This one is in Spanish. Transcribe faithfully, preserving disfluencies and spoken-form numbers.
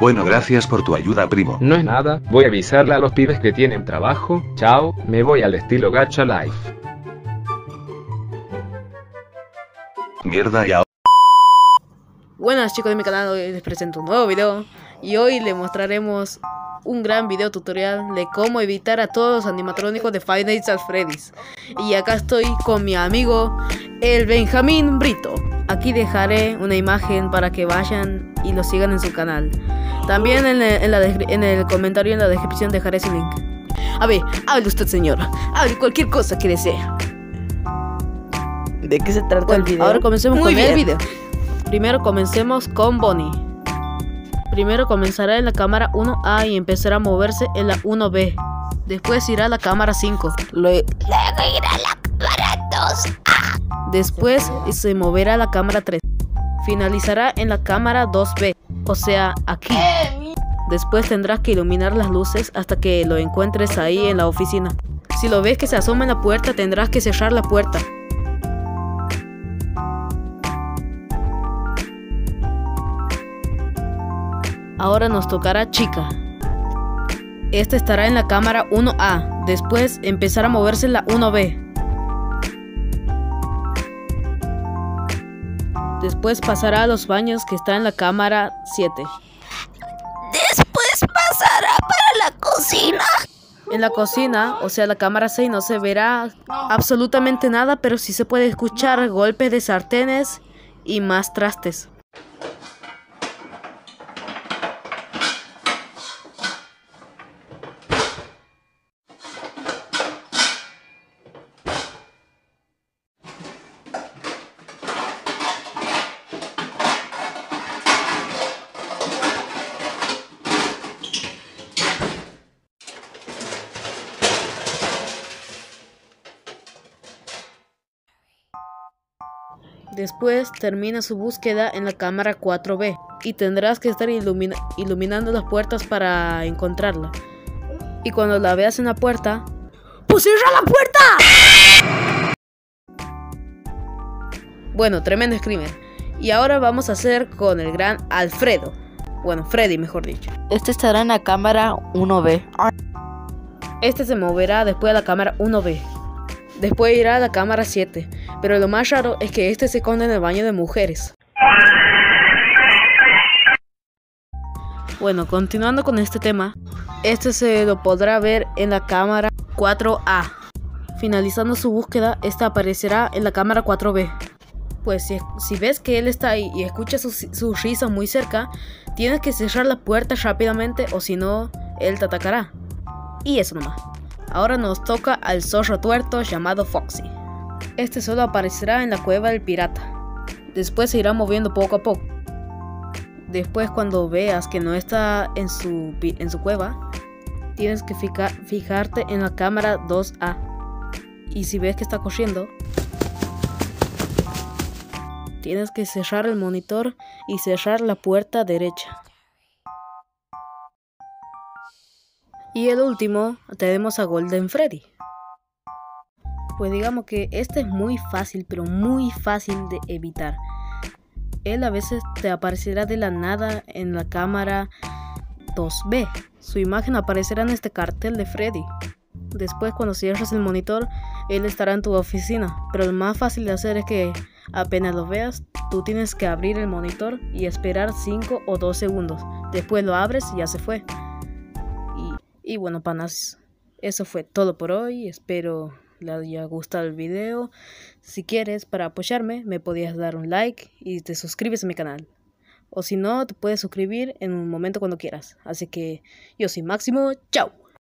Bueno, gracias por tu ayuda, primo. No es nada, voy a avisarle a los pibes que tienen trabajo. Chao, me voy al estilo Gacha Life. Mierda, y ahora... Buenas chicos de mi canal, hoy les presento un nuevo video. Y hoy les mostraremos un gran video tutorial de cómo evitar a todos los animatrónicos de Five Nights at Freddy's. Y acá estoy con mi amigo, el Benjamín Brito. Aquí dejaré una imagen para que vayan y lo sigan en su canal. También en el, en la en el comentario en la descripción dejaré su link. A ver, hable usted, señor. Hable cualquier cosa que desee. ¿De qué se trata Bueno, el video? ahora comencemos Muy con bien. el video. Primero comencemos con Bonnie. Primero comenzará en la cámara uno A y empezará a moverse en la uno B. Después irá a la cámara cinco. Luego irá a la cámara dos A. Después se moverá a la cámara tres. Finalizará en la cámara dos B, o sea, aquí. Después tendrás que iluminar las luces hasta que lo encuentres ahí en la oficina. Si lo ves que se asoma en la puerta, tendrás que cerrar la puerta. Ahora nos tocará Chica. Esta estará en la cámara uno A. Después empezará a moverse en la uno B. Después pasará a los baños que está en la cámara siete. Después pasará para la cocina. En la cocina, o sea la cámara seis, no se verá absolutamente nada, pero sí se puede escuchar golpes de sartenes y más trastes. Después termina su búsqueda en la cámara cuatro B y tendrás que estar ilumina iluminando las puertas para encontrarla. Y cuando la veas en la puerta, ¡pues cierra la puerta! Bueno, tremendo screamer. Y ahora vamos a hacer con el gran Alfredo. Bueno, Freddy mejor dicho. Este estará en la cámara uno B. Este se moverá después a la cámara uno B. Después irá a la cámara siete, pero lo más raro es que este se esconde en el baño de mujeres. Bueno, continuando con este tema, este se lo podrá ver en la cámara cuatro A. Finalizando su búsqueda, esta aparecerá en la cámara cuatro B. Pues si, si ves que él está ahí y escuchas su, su risa muy cerca, tienes que cerrar la puerta rápidamente o si no, él te atacará. Y eso nomás. Ahora nos toca al zorro tuerto llamado Foxy. Este solo aparecerá en la cueva del pirata. Después se irá moviendo poco a poco. Después, cuando veas que no está en su, en su cueva, tienes que fija, fijarte en la cámara dos A. Y si ves que está corriendo, tienes que cerrar el monitor y cerrar la puerta derecha. Y el último, tenemos a Golden Freddy. Pues digamos que este es muy fácil, pero muy fácil de evitar. Él a veces te aparecerá de la nada en la cámara dos B. Su imagen aparecerá en este cartel de Freddy. Después, cuando cierres el monitor, él estará en tu oficina. Pero lo más fácil de hacer es que apenas lo veas, tú tienes que abrir el monitor y esperar cinco o dos segundos. Después lo abres y ya se fue. Y bueno, panas, eso fue todo por hoy. Espero les haya gustado el video. Si quieres, para apoyarme, me podías dar un like y te suscribes a mi canal. O si no, te puedes suscribir en un momento cuando quieras. Así que yo soy Máximo, chao.